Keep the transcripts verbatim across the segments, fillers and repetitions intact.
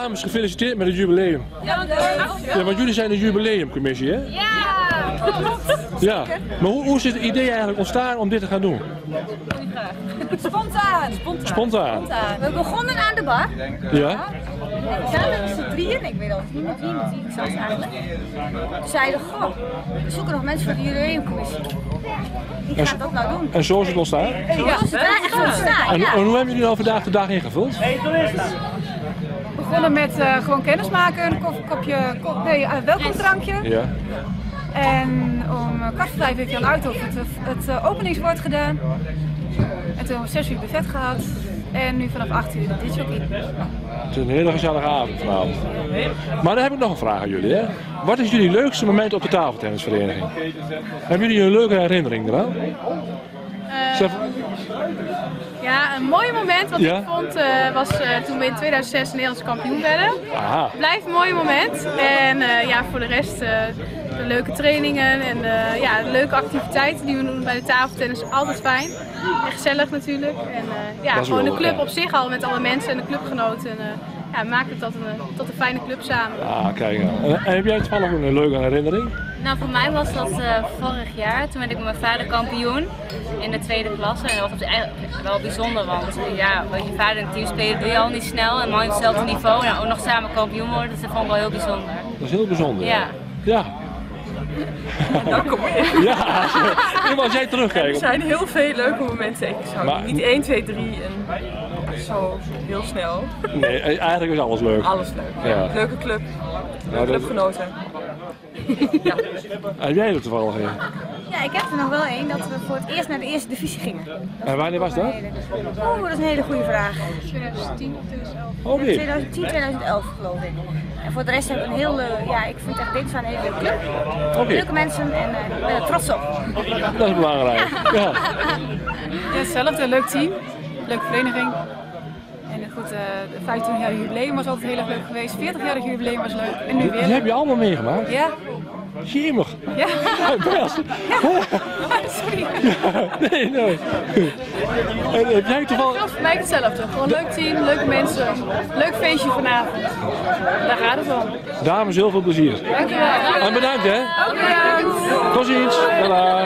Dames, gefeliciteerd met het jubileum. Ja, ja, want jullie zijn de jubileumcommissie, hè? Ja! Ja, maar hoe, hoe is het idee eigenlijk ontstaan om dit te gaan doen? Spontaan. Spontaan. Spontaan. We begonnen aan de bar. Ja? We zaten met z'n drieën, ik weet al niet met wie, met wie ik zat eigenlijk. Toen zeiden we, goh, we zoeken nog mensen voor de jubileumcommissie. Wie gaat dat nou doen? En zo is het ontstaan? Ja, zo is het echt ontstaan, En, ja. en hoe hebben jullie al vandaag de dag ingevuld? We begonnen met uh, gewoon kennismaken, een kof, kopje, kop, nee, uh, welkomdrankje. Ja. En om uh, kwart voor vijf heeft Jan Uithof het, het uh, openingswoord gedaan. En toen om zes uur buffet gehad. En nu vanaf acht uur de disjockey. Het is een hele gezellige avond vanavond. Maar dan heb ik nog een vraag aan jullie. Hè? Wat is jullie leukste moment op de tafeltennisvereniging? Hebben jullie een leuke herinnering eraan? Uh, ja, een mooi moment wat ja? ik vond uh, was uh, toen we in tweeduizend zes Nederlands kampioen werden. Aha. Blijft een mooi moment. En uh, ja, voor de rest uh, de leuke trainingen en uh, ja, de leuke activiteiten die we doen bij de tafeltennis. Altijd fijn. En gezellig natuurlijk. En uh, ja, gewoon de club op zich al met alle mensen en de clubgenoten. Uh, ja, maakt het tot een, tot een fijne club samen. Ah, kijk nou. En heb jij toevallig een leuke herinnering? Nou, voor mij was dat uh, vorig jaar. Toen werd ik met mijn vader kampioen in de tweede klasse. En dat was eigenlijk wel bijzonder, want ja, met je vader in het team spelen doe je al niet snel. En maar op hetzelfde niveau en ook nog samen kampioen worden. Dus dat vond ik wel heel bijzonder. Dat is heel bijzonder. Ja. Ja. Nou kom je. Ja, als, je, als jij terugkijkt. Er zijn heel veel leuke momenten. Ik zou maar, niet één, twee, drie en zo heel snel. Nee, eigenlijk is alles leuk. Alles leuk. Ja. Leuke club. Leuke ja, clubgenoten. Ja. Heb jij er toevallig een? Ja, ik heb er nog wel één dat we voor het eerst naar de eerste divisie gingen. Dat en wanneer was dat? Oh, dat is een hele goede vraag. tweeduizend tien, tweeduizend elf. Oh, nee. tweeduizend tien, tweeduizend elf geloof ik. En voor de rest heb ik een heel, uh, ja, ik vind echt dit van een hele leuke club. Okay. Leuke mensen en uh, ik ben er trots op. Dat is belangrijk. Ja. Ja. Ja, hetzelfde, een leuk team, leuke vereniging. En goed, uh, de vijfentwintig-jarig jubileum was altijd heel erg leuk geweest, veertig-jarig jubileum was leuk en nu weer. Die heb je allemaal meegemaakt? Ja. Jemig. Ja. Best. Ja. Sorry. Ja, nee, nee. En heb jij toevallig... Dat is voor mij hetzelfde. Gewoon een leuk team, leuke mensen, leuk feestje vanavond. Daar gaat het om. Dames, heel veel plezier. Dankjewel. En bedankt hè. Ook bedankt. Tot ziens. Tada.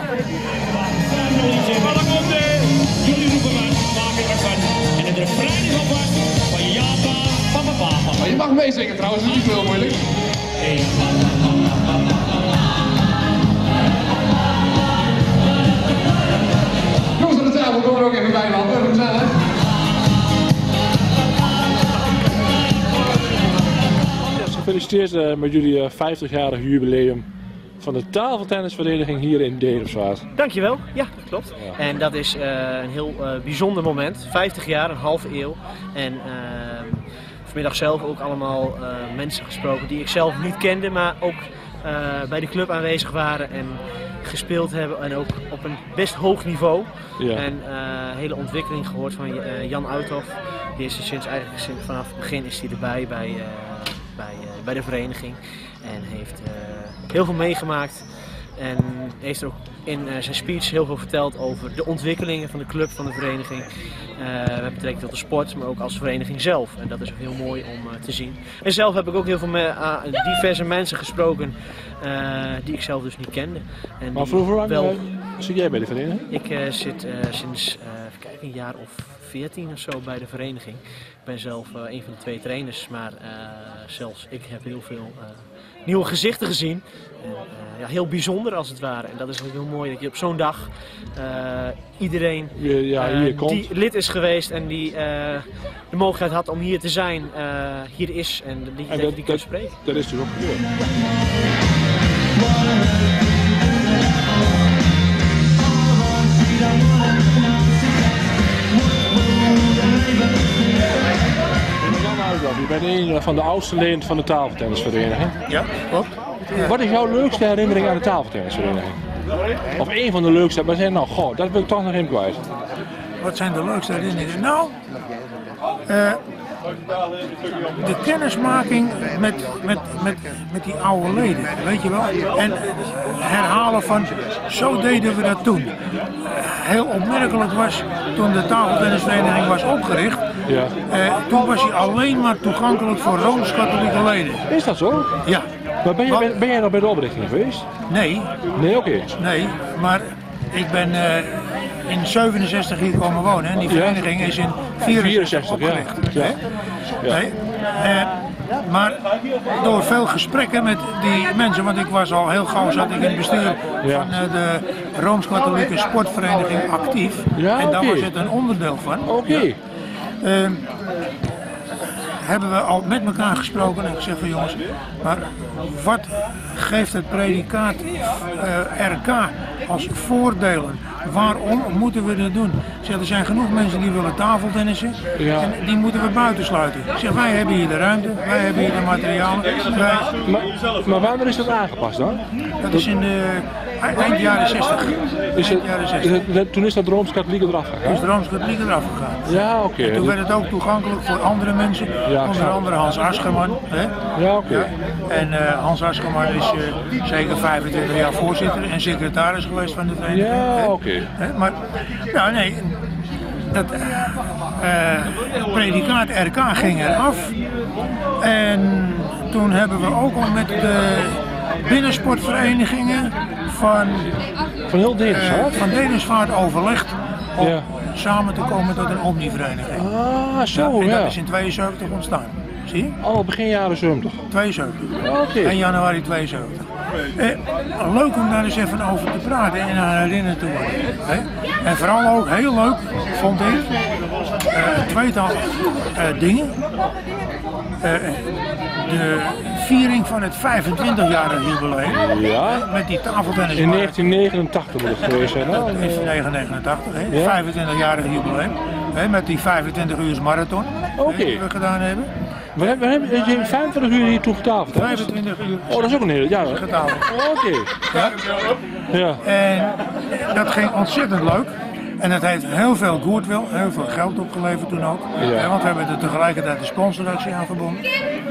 Je mag meezingen trouwens, dat is niet heel moeilijk. Jongens aan de tafel, kom er ook even bij, man. Even gezellig. Gefeliciteerd uh, met jullie vijftig-jarig jubileum van de tafeltennisvereniging hier in Dedemsvaart. Dankjewel, ja dat klopt. Ja. En dat is uh, een heel uh, bijzonder moment. vijftig jaar, een halve eeuw. En uh, vanmiddag zelf ook allemaal uh, mensen gesproken die ik zelf niet kende, maar ook uh, bij de club aanwezig waren en gespeeld hebben en ook op een best hoog niveau. Ja. En uh, hele ontwikkeling gehoord van uh, Jan Uithof. Die is er sinds eigenlijk sinds vanaf het begin is hij erbij bij, uh, bij, uh, bij de vereniging en heeft uh, heel veel meegemaakt. En heeft er ook in uh, zijn speech heel veel verteld over de ontwikkelingen van de club, van de vereniging. Uh, met betrekking tot de sport, maar ook als vereniging zelf. En dat is ook heel mooi om uh, te zien. En zelf heb ik ook heel veel met uh, diverse mensen gesproken uh, die ik zelf dus niet kende. En maar voor hoe lang wel... zit jij bij de vereniging? Ik uh, zit uh, sinds uh, even kijken, een jaar of veertien of zo bij de vereniging. Ik ben zelf uh, een van de twee trainers, maar uh, zelfs ik heb heel veel uh, nieuwe gezichten gezien. En, uh, ja, heel bijzonder als het ware. En dat is ook heel mooi dat je op zo'n dag uh, iedereen ja, hier uh, komt. die lid is geweest en die uh, de mogelijkheid had om hier te zijn, uh, hier is en die, en dat, dat, die kan dat, spreken. Dat is dus ook gebeurd. Je bent een van de oudste leden van de tafeltennisvereniging. Ja, klopt. Ja. Wat is jouw leukste herinnering aan de tafeltennisvereniging? Of een van de leukste, maar zeg nou, goh, dat wil ik toch nog even kwijt. Wat zijn de leukste herinneringen? Nou, uh, de kennismaking met, met, met, met die oude leden, weet je wel. En herhalen van, zo deden we dat toen. Heel opmerkelijk was, toen de tafeltennisvereniging was opgericht, ja. eh, toen was hij alleen maar toegankelijk voor Rooms-Katholieke leden. Is dat zo? Ja. Maar ben, je, Wat? ben, ben jij nog bij de oprichting geweest? Nee. Nee, oké. Okay. Nee, maar ik ben uh, in zevenenzestig hier komen wonen en die vereniging ja. is in vierenzestig opgericht. Ja. Ja. Ja. Nee, uh, maar door veel gesprekken met die mensen, want ik was al heel gauw zat ik in het bestuur ja. van uh, de Rooms-Katholieke Sportvereniging actief ja, en daar okay. was het een onderdeel van. Oké. Okay. Ja. Uh, hebben we al met elkaar gesproken en gezegd van jongens, maar wat geeft het predicaat uh, R K als voordelen? Waarom moeten we dat doen? Zeg, er zijn genoeg mensen die willen tafeltennissen ja. en die moeten we buitensluiten. Zeg, wij hebben hier de ruimte, wij hebben hier de materialen. Wij... Maar, maar wanneer is dat aangepast dan? Dat is in de eind jaren zestig. Is het, jaren zestig. Is het, toen is dat Rooms-Katholieke eraf gegaan? Toen is de Rooms-Katholieke eraf gegaan. Ja, oké. Okay. Toen werd het ook toegankelijk voor andere mensen, ja, onder andere Hans Ascherman. Hè? Ja, oké. Okay. Ja. En uh, Hans Ascherman is uh, zeker vijfentwintig jaar voorzitter en secretaris geweest van de vereniging. Ja, oké. Okay. Maar, nou nee, dat uh, predicaat R K ging eraf. En toen hebben we ook al met de binnensportverenigingen van, van heel Denersvaart, uh, van Denersvaart overlegd om ja. samen te komen tot een omnivereniging. Ah, zo ja. En ja. dat is in tweeënzeventig ontstaan. Zie je? Al begin jaren zeventig. tweeënzeventig. Okay. En januari tweeënzeventig. Eh, leuk om daar eens even over te praten en aan herinnerd te worden. Hè? En vooral ook heel leuk, vond ik, uh, een tweetal uh, dingen. Uh, de viering van het vijfentwintigjarig jubileum. Ja. Met die tafeltennis. In negentien negenentachtig moet het geweest zijn. In negentien negenentachtig, hè? Ja. vijfentwintigjarig jubileum. Hè? Met die vijfentwintig uur marathon. Oké. Okay. Die we gedaan hebben. We hebben, we hebben vijfentwintig uur hier toen getafeld. vijfentwintig uur. Oh, dat is ook een hele, ja. Getafeld. Oké. Okay. Ja. Ja. En dat ging ontzettend leuk. En dat heeft heel veel goodwill, heel veel geld opgeleverd toen ook. Ja. Want we hebben er tegelijkertijd de sponsoractie aan verbonden.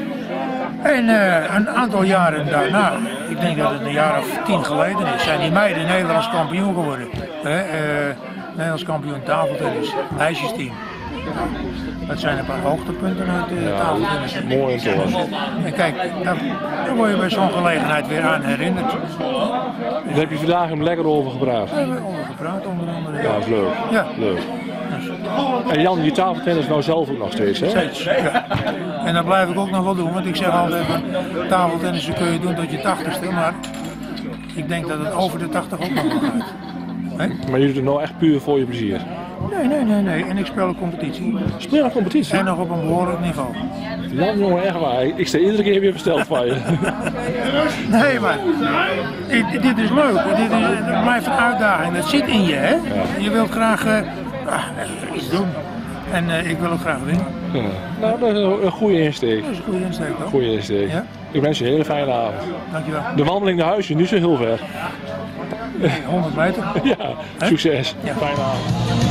En uh, een aantal jaren daarna, ik denk dat het een jaar of tien geleden is, zijn die meiden Nederlands kampioen geworden. Uh, uh, Nederlands kampioen tafeltennis, meisjesteam. Dat zijn een paar hoogtepunten uit de ja, tafeltennis. Mooi en zo. En kijk, dan, dan word je bij zo'n gelegenheid weer aan herinnerd. Daar heb je vandaag hem lekker over gepraat. Daar hebben we over gepraat, onder andere. Ja, dat is leuk. Ja. Leuk. En Jan, je tafeltennis nou zelf ook nog steeds, hè? Steeds, ja. En dat blijf ik ook nog wel doen, want ik zeg altijd, tafeltennissen kun je doen tot je tachtigste, maar ik denk dat het over de tachtig ook nog wel gaat. He? Maar je doet het nou echt puur voor je plezier? Nee, nee, nee, nee. En ik speel een competitie. Speel een competitie? En nog op een behoorlijk niveau. Jan, jongen, echt waar. Ik sta iedere keer weer besteld van je. Nee, maar dit, dit is leuk. Dit, is, dit blijft een uitdaging. Dat zit in je, hè? Ja. Je wilt graag uh, iets doen. En uh, ik wil ook graag winnen. Ja. Nou, dat is een goede insteek. Dat is een goede insteek, toch? Goede insteek. Ja? Ik wens je een hele fijne avond. Dankjewel. De wandeling naar huis is niet zo heel ver. honderd meter. Ja, succes. Ja. Fijne avond.